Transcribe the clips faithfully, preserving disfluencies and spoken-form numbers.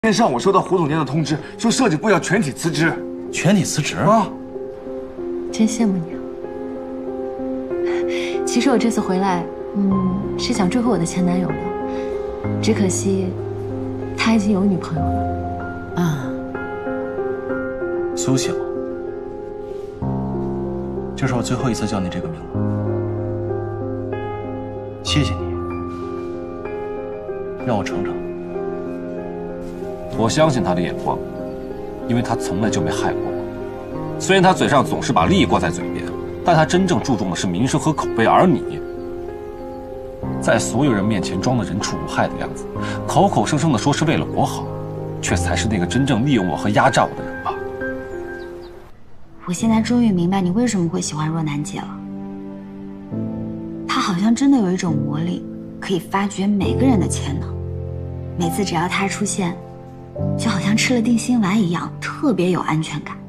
今天上午收到胡总监的通知，说设计部要全体辞职。 全体辞职啊！ 真羡慕你啊！其实我这次回来，嗯，是想追回我的前男友的，只可惜他已经有女朋友了。 啊，苏晓，这是我最后一次叫你这个名字，谢谢你，让我成长。 我相信他的眼光，因为他从来就没害过我。虽然他嘴上总是把利益挂在嘴边，但他真正注重的是名声和口碑。而你，在所有人面前装的人畜无害的样子，口口声声的说是为了我好，却才是那个真正利用我和压榨我的人吧。 我现在终于明白你为什么会喜欢若楠姐了。她好像真的有一种魔力，可以发掘每个人的潜能。每次只要她出现， 就好像吃了定心丸一样，特别有安全感。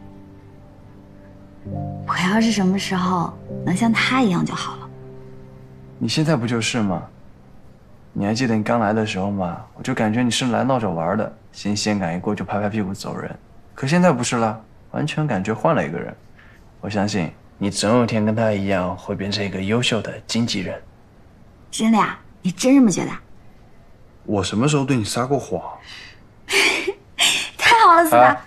我要是什么时候能像他一样就好了。 你现在不就是吗？你还记得你刚来的时候吗？我就感觉你是来闹着玩的，新鲜感一过就拍拍屁股走人。可现在不是了，完全感觉换了一个人。我相信你总有一天跟他一样，会变成一个优秀的经纪人。 真的呀？你真这么觉得？ 我什么时候对你撒过谎？ 太好了，思达。